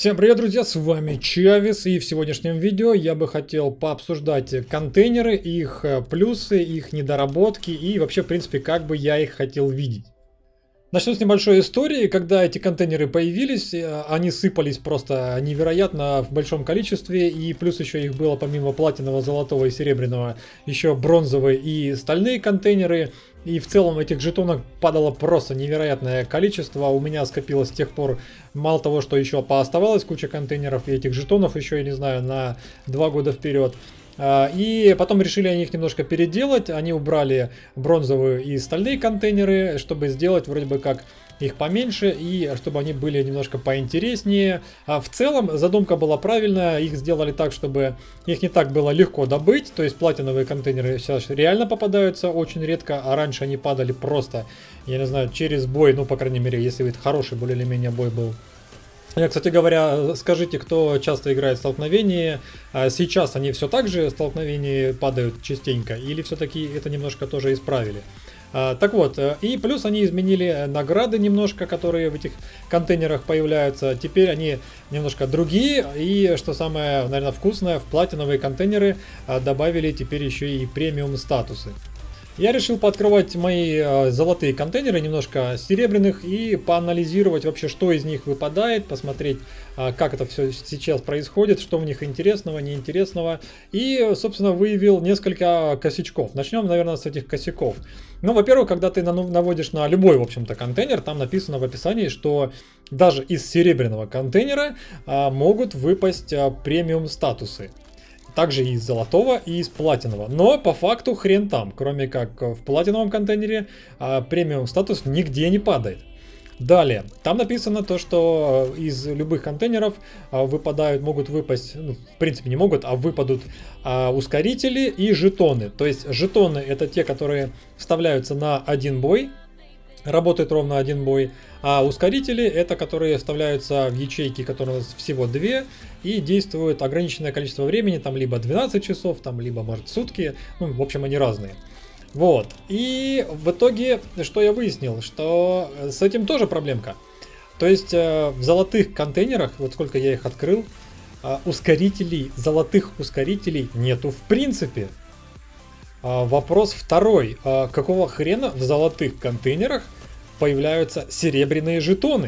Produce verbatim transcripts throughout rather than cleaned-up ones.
Всем привет, друзья, с вами Чавес, и в сегодняшнем видео я бы хотел пообсуждать контейнеры, их плюсы, их недоработки и вообще, в принципе, как бы я их хотел видеть. Начну с небольшой истории. Когда эти контейнеры появились, они сыпались просто невероятно в большом количестве, и плюс еще их было помимо платинового, золотого и серебряного еще бронзовые и стальные контейнеры. И в целом этих жетонов падало просто невероятное количество. У меня скопилось с тех пор мало того, что еще пооставалось куча контейнеров, и этих жетонов еще, я не знаю, на два года вперед. И потом решили они их немножко переделать. Они убрали бронзовые и стальные контейнеры, чтобы сделать вроде бы как их поменьше и чтобы они были немножко поинтереснее. А в целом задумка была правильная. Их сделали так, чтобы их не так было легко добыть. То есть платиновые контейнеры сейчас реально попадаются очень редко, а раньше они падали просто, я не знаю, через бой. Ну, по крайней мере, если это хороший более или менее бой был. Кстати говоря, скажите, кто часто играет в столкновения, сейчас они все так же столкновения падают частенько, или все-таки это немножко тоже исправили? Так вот, и плюс они изменили награды немножко, которые в этих контейнерах появляются. Теперь они немножко другие, и что самое, наверное, вкусное, в платиновые контейнеры добавили теперь еще и премиум статусы. Я решил пооткрывать мои э, золотые контейнеры, немножко серебряных, и поанализировать вообще, что из них выпадает, посмотреть, э, как это все сейчас происходит, что в них интересного, неинтересного. И, собственно, выявил несколько косячков. Начнем, наверное, с этих косяков. Ну, во-первых, когда ты наводишь на любой, в общем-то, контейнер, там написано в описании, что даже из серебряного контейнера э, могут выпасть э, премиум статусы. Также и из золотого, и из платинового. Но по факту хрен там. Кроме как в платиновом контейнере а, премиум статус нигде не падает. Далее. Там написано то, что из любых контейнеров а, выпадают, могут выпасть, ну, в принципе не могут, а выпадут а, ускорители и жетоны. То есть жетоны это те, которые вставляются на один бой. Работает ровно один бой, а ускорители это которые вставляются в ячейки, которые у нас всего две, и действуют ограниченное количество времени, там либо двенадцать часов, там либо может сутки, ну в общем они разные. Вот, и в итоге что я выяснил, что с этим тоже проблемка. То есть в золотых контейнерах, вот сколько я их открыл, ускорителей, золотых ускорителей нету в принципе. Вопрос второй. Какого хрена в золотых контейнерах появляются серебряные жетоны?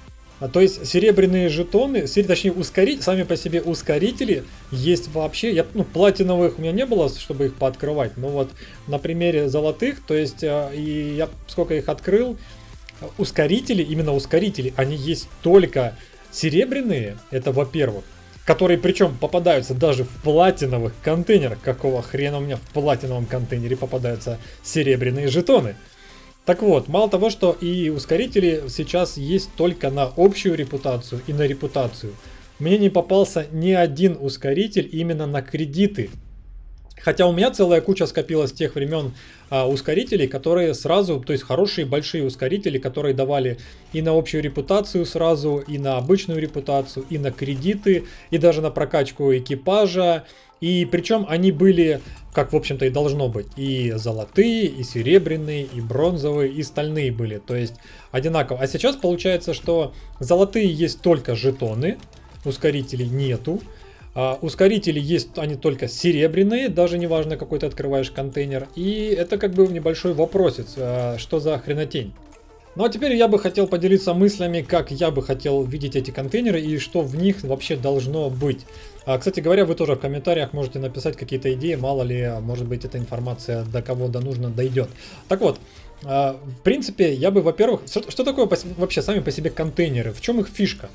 То есть серебряные жетоны, точнее ускорить, сами по себе ускорители есть вообще. Я, ну, платиновых у меня не было, чтобы их пооткрывать. Но вот на примере золотых, то есть и я сколько их открыл, ускорители, именно ускорители, они есть только серебряные, это во-первых. Которые причем попадаются даже в платиновых контейнерах. Какого хрена у меня в платиновом контейнере попадаются серебряные жетоны? Так вот, мало того, что и ускорители сейчас есть только на общую репутацию и на репутацию. Мне не попался ни один ускоритель именно на кредиты. Хотя у меня целая куча скопилась с тех времен а, ускорителей, которые сразу, то есть хорошие большие ускорители, которые давали и на общую репутацию сразу, и на обычную репутацию, и на кредиты, и даже на прокачку экипажа. И причем они были, как в общем-то и должно быть, и золотые, и серебряные, и бронзовые, и стальные были, то есть одинаково. А сейчас получается, что золотые есть только жетоны, ускорителей нету. Uh, ускорители есть, они только серебряные, даже неважно какой ты открываешь контейнер. И это как бы небольшой вопросец, uh, что за хренотень. Ну а теперь я бы хотел поделиться мыслями, как я бы хотел видеть эти контейнеры и что в них вообще должно быть. Uh, кстати говоря, вы тоже в комментариях можете написать какие-то идеи, мало ли, может быть, эта информация до кого до нужно дойдет. Так вот, uh, в принципе, я бы, во-первых, что, что такое вообще сами по себе контейнеры, в чем их фишка?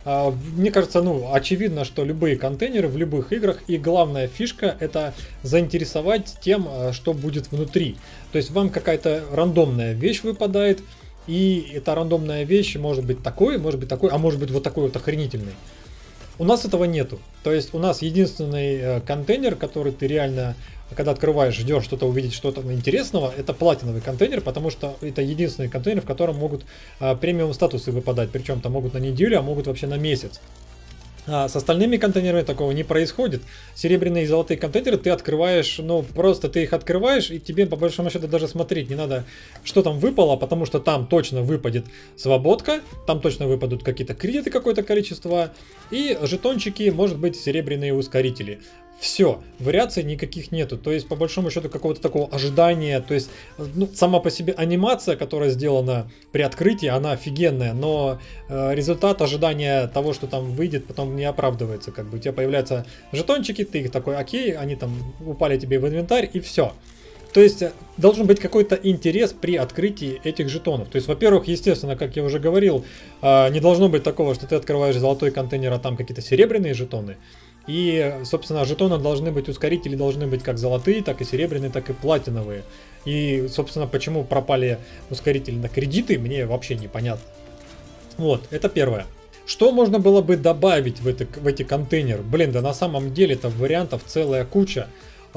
Мне кажется, ну, очевидно, что любые контейнеры в любых играх, и главная фишка это заинтересовать тем, что будет внутри. То есть вам какая-то рандомная вещь выпадает, и эта рандомная вещь может быть такой, может быть такой, а может быть вот такой вот охренительный. У нас этого нету. То есть у нас единственный контейнер, который ты реально, когда открываешь, ждешь что-то увидеть, что-то интересного, это платиновый контейнер, потому что это единственный контейнер, в котором могут а, премиум статусы выпадать. Причем там могут на неделю, а могут вообще на месяц. А с остальными контейнерами такого не происходит. Серебряные и золотые контейнеры ты открываешь, ну просто ты их открываешь, и тебе по большому счету даже смотреть не надо, что там выпало, потому что там точно выпадет свободка, там точно выпадут какие-то кредиты, какое-то количество, и жетончики, может быть, серебряные ускорители. Все, вариаций никаких нету, то есть по большому счету какого-то такого ожидания, то есть ну, сама по себе анимация, которая сделана при открытии, она офигенная, но э, результат ожидания того, что там выйдет, потом не оправдывается, как бы у тебя появляются жетончики, ты их такой, окей, они там упали тебе в инвентарь и все. То есть должен быть какой-то интерес при открытии этих жетонов. То есть, во-первых, естественно, как я уже говорил, э, не должно быть такого, что ты открываешь золотой контейнер, а там какие-то серебряные жетоны. И, собственно, жетоны должны быть, ускорители должны быть как золотые, так и серебряные, так и платиновые. И, собственно, почему пропали ускорители на кредиты, мне вообще непонятно. Вот, это первое. Что можно было бы добавить в, это, в эти контейнеры? Блин, да на самом деле-то вариантов целая куча.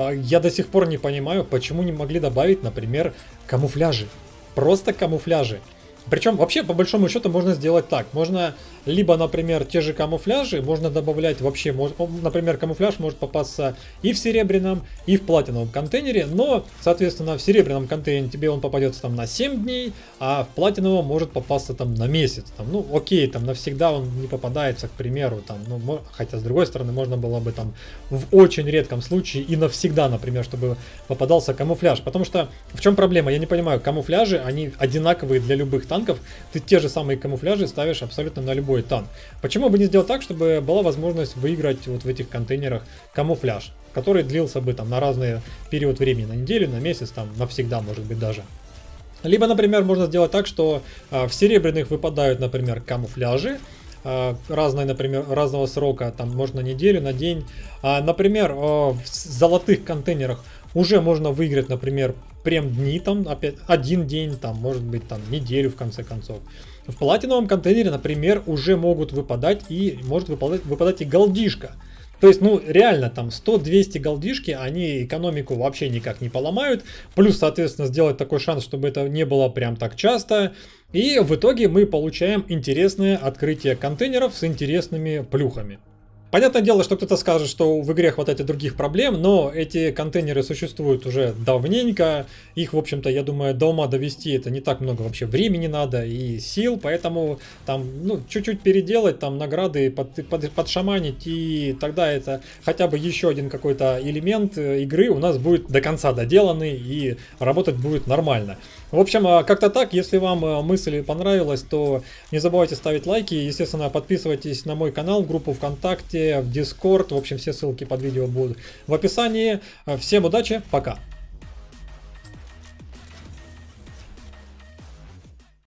Я до сих пор не понимаю, почему не могли добавить, например, камуфляжи. Просто камуфляжи. Причем вообще по большому счету можно сделать так. Можно либо, например, те же камуфляжи можно добавлять вообще. Например, камуфляж может попасться и в серебряном, и в платиновом контейнере. Но, соответственно, в серебряном контейнере тебе он попадется там на семь дней, а в платиновом может попасться там на месяц. Там, ну окей, там навсегда он не попадается, к примеру. Там, ну, хотя с другой стороны можно было бы там в очень редком случае и навсегда, например, чтобы попадался камуфляж. Потому что в чем проблема? Я не понимаю, камуфляжи, они одинаковые для любых танков. Ты те же самые камуфляжи ставишь абсолютно на любой танк. Почему бы не сделать так, чтобы была возможность выиграть вот в этих контейнерах камуфляж, который длился бы там на разный период времени, на неделю, на месяц, там навсегда, может быть, даже. Либо, например, можно сделать так, что а, в серебряных выпадают, например, камуфляжи, а, разные, например, разного срока, там можно неделю, на день. А, например, а, в золотых контейнерах уже можно выиграть, например, прем дни, там опять один день, там может быть там неделю в конце концов. В платиновом контейнере, например, уже могут выпадать и может выпадать, выпадать и голдишка. То есть, ну, реально, там сто-двести голдишки, они экономику вообще никак не поломают. Плюс, соответственно, сделать такой шанс, чтобы это не было прям так часто. И в итоге мы получаем интересное открытие контейнеров с интересными плюхами. Понятное дело, что кто-то скажет, что в игре хватает и других проблем, но эти контейнеры существуют уже давненько. Их, в общем-то, я думаю, до ума довести это не так много вообще времени надо и сил, поэтому там, ну, чуть-чуть переделать, там, награды под, под, подшаманить, и тогда это хотя бы еще один какой-то элемент игры у нас будет до конца доделанный и работать будет нормально. В общем, как-то так. Если вам мысль понравилась, то не забывайте ставить лайки. Естественно, подписывайтесь на мой канал, группу ВКонтакте, в Discord. В общем, все ссылки под видео будут в описании. Всем удачи, пока!